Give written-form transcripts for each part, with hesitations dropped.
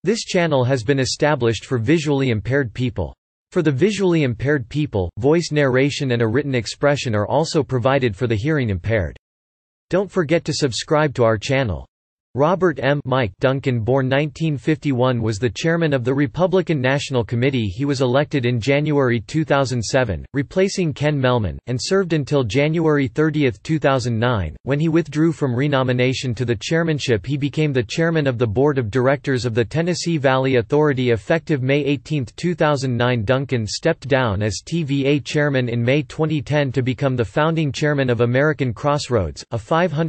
This channel has been established for visually impaired people. For the visually impaired people, voice narration and a written expression are also provided for the hearing impaired. Don't forget to subscribe to our channel. Robert M. Mike Duncan, born 1951, was the chairman of the Republican National Committee. He was elected in January 2007, replacing Ken Mehlman, and served until January 30, 2009, when he withdrew from renomination to the chairmanship. He became the chairman of the board of directors of the Tennessee Valley Authority effective May 18, 2009. Duncan stepped down as TVA chairman in May 2010 to become the founding chairman of American Crossroads, a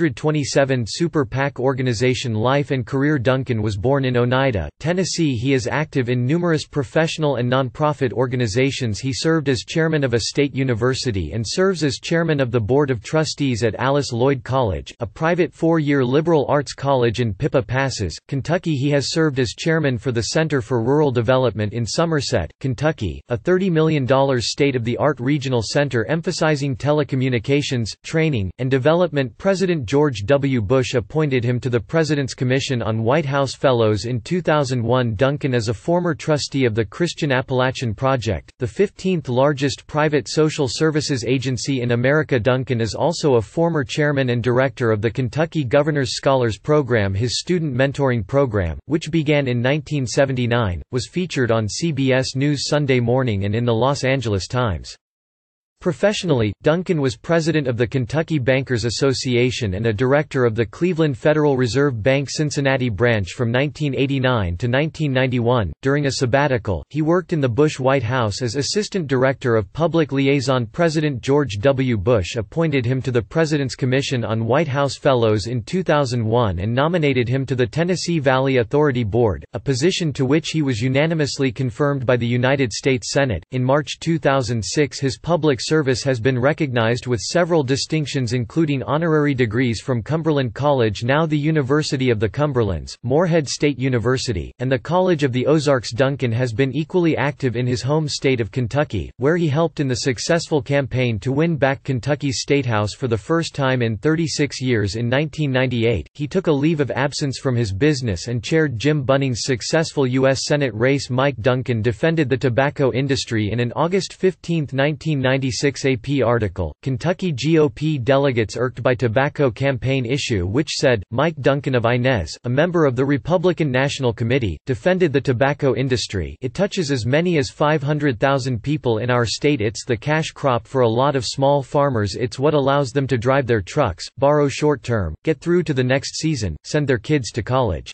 527 super PAC organization. Life and career. Duncan was born in Oneida, Tennessee. He is active in numerous professional and nonprofit organizations. He served as chairman of a state university and serves as chairman of the board of trustees at Alice Lloyd College, a private four-year liberal arts college in Pippa Passes, Kentucky. He has served as chairman for the Center for Rural Development in Somerset, Kentucky, a $30 million state-of-the-art regional center emphasizing telecommunications, training, and development. President George W. Bush appointed him to the President's Commission on White House Fellows in 2001. Duncan is a former trustee of the Christian Appalachian Project, the 15th largest private social services agency in America. Duncan is also a former chairman and director of the Kentucky Governor's Scholars Program. His student mentoring program, which began in 1979, was featured on CBS News Sunday Morning and in the Los Angeles Times. Professionally, Duncan was president of the Kentucky Bankers Association and a director of the Cleveland Federal Reserve Bank Cincinnati branch from 1989 to 1991. During a sabbatical, he worked in the Bush White House as assistant director of public liaison. President George W. Bush appointed him to the President's Commission on White House Fellows in 2001 and nominated him to the Tennessee Valley Authority Board, a position to which he was unanimously confirmed by the United States Senate. In March 2006, his public service has been recognized with several distinctions, including honorary degrees from Cumberland College, now the University of the Cumberlands, Morehead State University, and the College of the Ozarks. Duncan has been equally active in his home state of Kentucky, where he helped in the successful campaign to win back Kentucky's statehouse for the first time in 36 years. In 1998, he took a leave of absence from his business and chaired Jim Bunning's successful U.S. Senate race. Mike Duncan defended the tobacco industry in an August 15, 1996 AP article, Kentucky GOP Delegates Irked by Tobacco Campaign Issue, which said, Mike Duncan of Inez, a member of the Republican National Committee, defended the tobacco industry. It touches as many as 500,000 people in our state. It's the cash crop for a lot of small farmers. It's what allows them to drive their trucks, borrow short-term, get through to the next season, send their kids to college.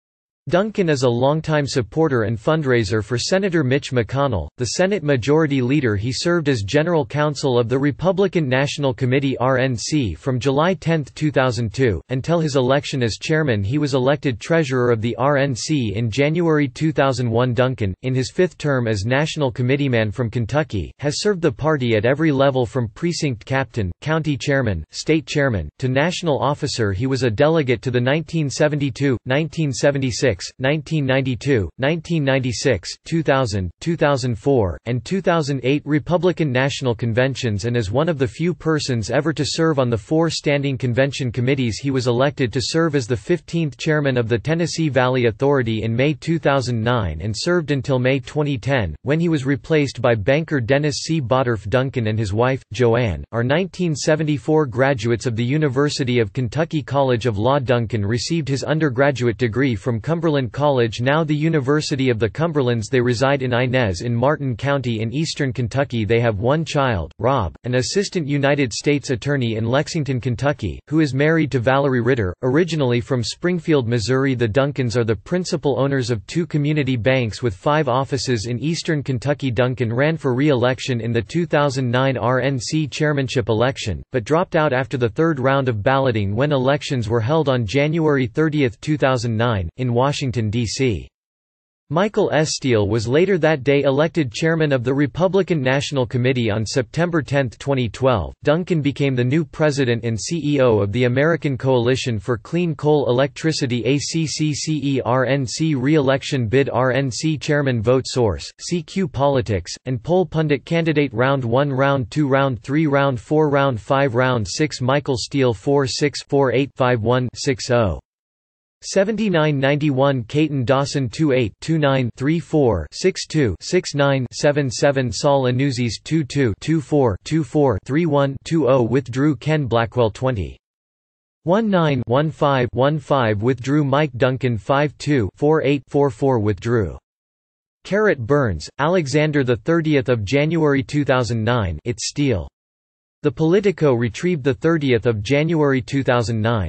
Duncan is a longtime supporter and fundraiser for Senator Mitch McConnell, the Senate Majority Leader. He served as General Counsel of the Republican National Committee (RNC) from July 10, 2002, until his election as chairman. He was elected Treasurer of the RNC in January 2001. Duncan, in his fifth term as National Committeeman from Kentucky, has served the party at every level from precinct captain, county chairman, state chairman, to national officer. He was a delegate to the 1972, 1976, 1992, 1996, 2000, 2004, and 2008 Republican National Conventions and is one of the few persons ever to serve on the four standing convention committees. He was elected to serve as the 15th chairman of the Tennessee Valley Authority in May 2009 and served until May 2010, when he was replaced by banker Dennis C. Bottorff. Duncan and his wife, Joanne, are 1974 graduates of the University of Kentucky College of Law. Duncan received his undergraduate degree from Cumberland College, now the University of the Cumberlands. They reside in Inez in Martin County in eastern Kentucky. They have one child, Rob, an assistant United States attorney in Lexington, Kentucky, who is married to Valerie Ritter, originally from Springfield, Missouri. The Duncans are the principal owners of two community banks with 5 offices in eastern Kentucky. Duncan ran for re-election in the 2009 RNC chairmanship election, but dropped out after the third round of balloting when elections were held on January 30, 2009, in Washington, D.C. Michael S. Steele was later that day elected chairman of the Republican National Committee on September 10, 2012. Duncan became the new president and CEO of the American Coalition for Clean Coal Electricity ACCCE. RNC re-election bid. RNC chairman. Vote source, CQ Politics, and poll pundit candidate. Round 1, Round 2, Round 3, Round 4, Round 5, Round 6. Michael Steele 4-6, 4-8, 5-1, 6-0. 7991 Caton Dawson 28-29-34-62-69-77 Saul Anuzis 22-24-24-31-20 withdrew Ken Blackwell 20-19-15-15 withdrew Mike Duncan 5-2-48-44 withdrew Burns, Alexander 30 January 2009 It's Steele. The Politico retrieved 30 January 2009.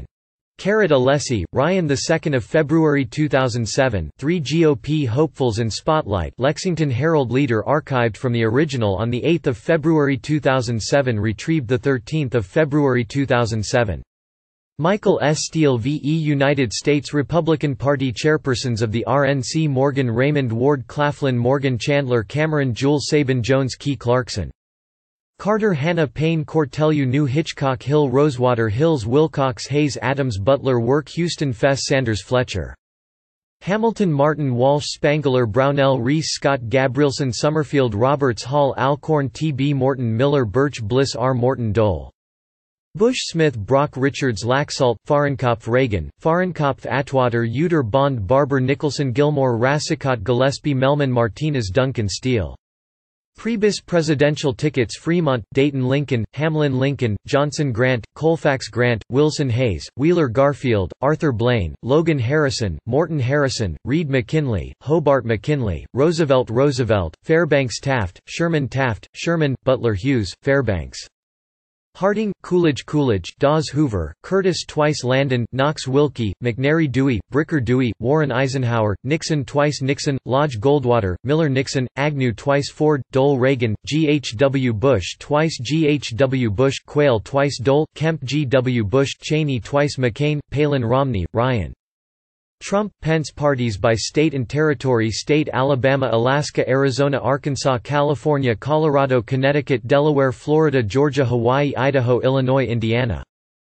Alessi, Ryan 2 February 2007 3 GOP hopefuls and Spotlight Lexington Herald Leader archived from the original on 8 February 2007 retrieved 13 February 2007. Michael S. Steele v. United States Republican Party Chairpersons of the RNC Morgan Raymond Ward Claflin Morgan Chandler Cameron Jewel Sabin Jones Key Clarkson Carter Hannah Payne Cortelyou New Hitchcock Hill Rosewater Hills Wilcox Hayes Adams Butler Work Houston Fess Sanders Fletcher Hamilton Martin Walsh Spangler Brownell Reese Scott Gabrielson Summerfield Roberts Hall Alcorn T. B. Morton Miller Birch Bliss R. Morton Dole Bush Smith Brock Richards Laxalt Fahrenkopf Reagan Fahrenkopf Atwater Uter Bond Barber Nicholson Gilmore Rassicot Gillespie Melman Martinez Duncan Steele Prebus presidential tickets Fremont, Dayton Lincoln, Hamlin Lincoln, Johnson Grant, Colfax Grant, Wilson Hayes, Wheeler Garfield, Arthur Blaine, Logan Harrison, Morton Harrison, Reed McKinley, Hobart McKinley, Roosevelt Fairbanks Taft, Sherman, Butler Hughes, Fairbanks Harding, Coolidge Dawes Hoover, Curtis twice Landon, Knox Wilkie, McNary Dewey, Bricker Dewey, Warren Eisenhower, Nixon twice Nixon, Lodge Goldwater, Miller Nixon, Agnew twice Ford, Dole Reagan, G. H. W. Bush twice G. H. W. Bush, Quayle twice Dole, Kemp G. W. Bush, Cheney twice McCain, Palin Romney, Ryan Trump, Pence Parties by state and territory State Alabama Alaska Arizona Arkansas California Colorado Connecticut Delaware Florida Georgia Hawaii Idaho Illinois Indiana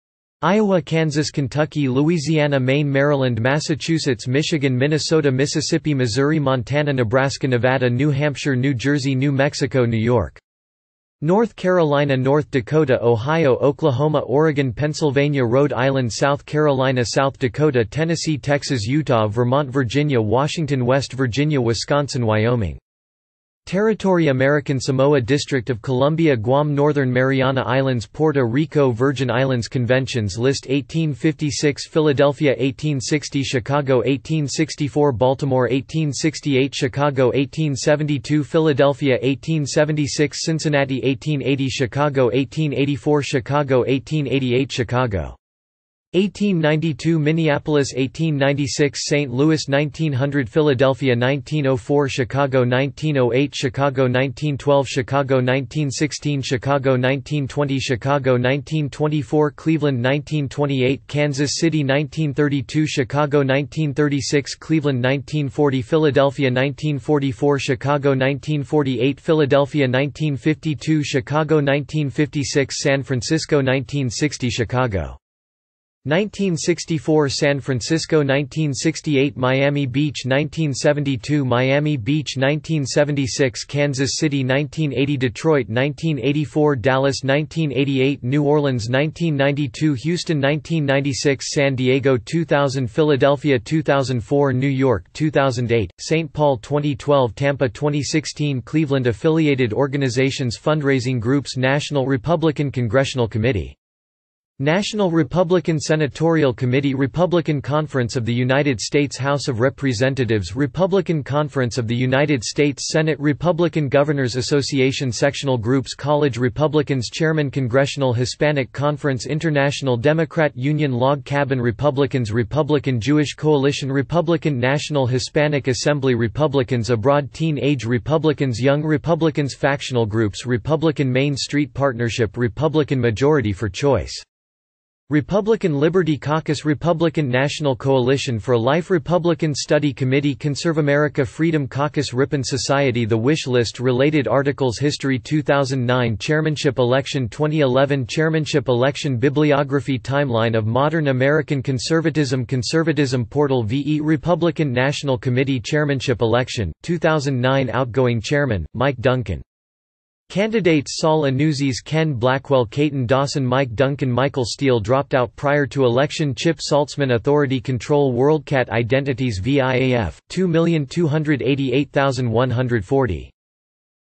Iowa Kansas Kentucky Louisiana Maine Maryland Massachusetts Michigan Minnesota Mississippi Missouri Montana Nebraska Nevada New Hampshire New Jersey New Mexico New York North Carolina North Dakota Ohio Oklahoma Oregon Pennsylvania Rhode Island South Carolina South Dakota Tennessee Texas Utah Vermont Virginia Washington West Virginia Wisconsin Wyoming Territory American Samoa District of Columbia Guam Northern Mariana Islands Puerto Rico Virgin Islands Conventions List 1856 Philadelphia 1860 Chicago 1864 Baltimore 1868 Chicago 1872 Philadelphia 1876 Cincinnati 1880 Chicago 1884 Chicago 1888 Chicago 1892 Minneapolis 1896 St. Louis 1900 Philadelphia 1904 Chicago 1908 Chicago 1912 Chicago 1916 Chicago 1920 Chicago 1924 Cleveland 1928 Kansas City 1932 Chicago 1936 Cleveland 1940 Philadelphia 1944 Chicago 1948 Philadelphia 1952 Chicago 1956 San Francisco 1960 Chicago 1964 San Francisco 1968 Miami Beach 1972 Miami Beach 1976 Kansas City 1980 Detroit 1984 Dallas 1988 New Orleans 1992 Houston 1996 San Diego 2000 Philadelphia 2004 New York 2008 St. Paul 2012 Tampa 2016 Cleveland Affiliated organizations Fundraising groups National Republican Congressional Committee National Republican Senatorial Committee Republican Conference of the United States House of Representatives Republican Conference of the United States Senate Republican Governors Association Sectional Groups College Republicans Chairman Congressional Hispanic Conference International Democrat Union Log Cabin Republicans Republican Jewish Coalition Republican National Hispanic Assembly Republicans Abroad Teen Age Republicans Young Republicans Factional Groups Republican Main Street Partnership Republican Majority for Choice Republican Liberty Caucus Republican National Coalition for Life Republican Study Committee ConservAmerica Freedom Caucus Ripon Society The Wish List Related Articles History 2009 Chairmanship Election 2011 Chairmanship Election Bibliography Timeline of Modern American Conservatism Conservatism Portal VE Republican National Committee Chairmanship Election, 2009 Outgoing Chairman, Mike Duncan Candidates Saul Anusis, Ken Blackwell, Caton Dawson, Mike Duncan, Michael Steele dropped out prior to election. Chip Saltzman, Authority Control WorldCat Identities vIAF, 2,288,140.